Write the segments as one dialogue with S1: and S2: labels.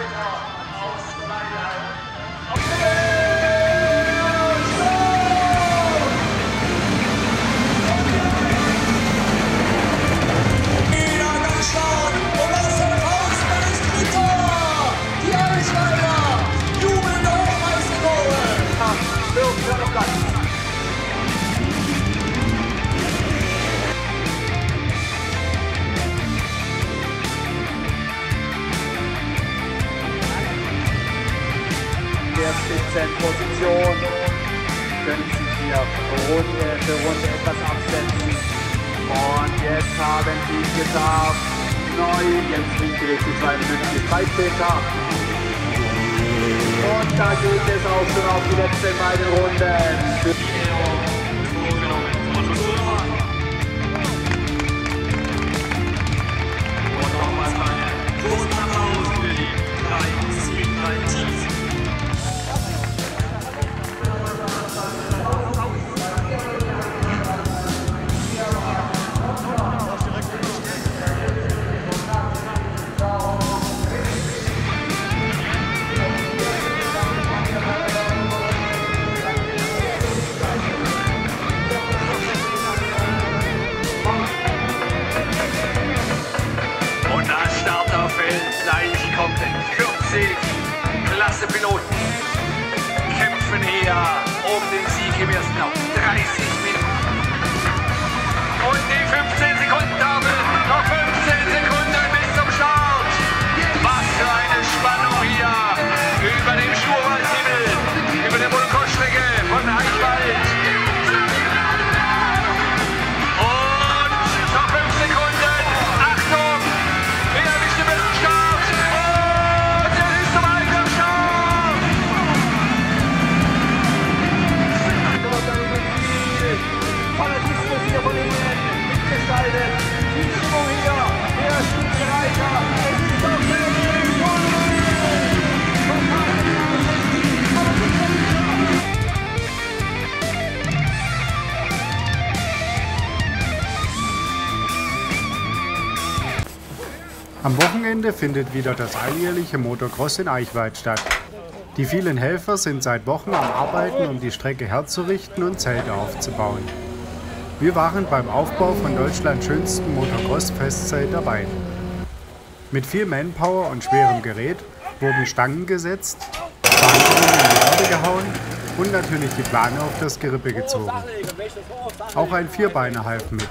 S1: Der Spitzenposition können sich hier Runde für Runde etwas absetzen. Und jetzt haben sie es geschafft. Neu, jetzt liegt die 52 Freispäter. Und da geht es auch schon auf die letzten beiden Runden. Und nochmals einen großen Applaus für die 3-7-3 Teams. Klasse Piloten kämpfen hier um den Sieg im ersten Lauf. 30 Minuten. Und die 15 Sekunden Tafel. Noch 15 Sekunden bis zum Start. Was für eine Spannung hier über dem Schurwaldhimmel, über der Bullenkoch-Strecke von Eichwald. Und noch 5 Sekunden. Achtung! Wer erwischt den besten Start? Von hinten mitgestaltet. Die Stimmung hier, der Spitzenreiter. Es ist doch
S2: Am Wochenende findet wieder das alljährliche Motocross in Eichwald statt. Die vielen Helfer sind seit Wochen am Arbeiten, um die Strecke herzurichten und Zelte aufzubauen. Wir waren beim Aufbau von Deutschlands schönstem Motocross-Festzelt dabei. Mit viel Manpower und schwerem Gerät wurden Stangen gesetzt, Verankerungen in die Erde gehauen und natürlich die Plane auf das Gerippe gezogen. Auch ein Vierbeiner half mit.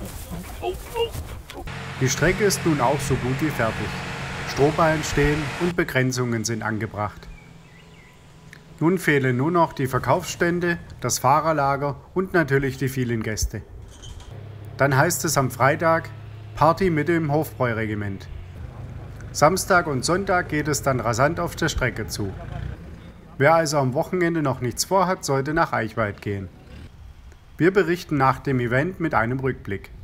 S2: Die Strecke ist nun auch so gut wie fertig. Strohballen stehen und Begrenzungen sind angebracht. Nun fehlen nur noch die Verkaufsstände, das Fahrerlager und natürlich die vielen Gäste. Dann heißt es am Freitag Party mit dem Hofbräuregiment. Samstag und Sonntag geht es dann rasant auf der Strecke zu. Wer also am Wochenende noch nichts vorhat, sollte nach Eichwald gehen. Wir berichten nach dem Event mit einem Rückblick.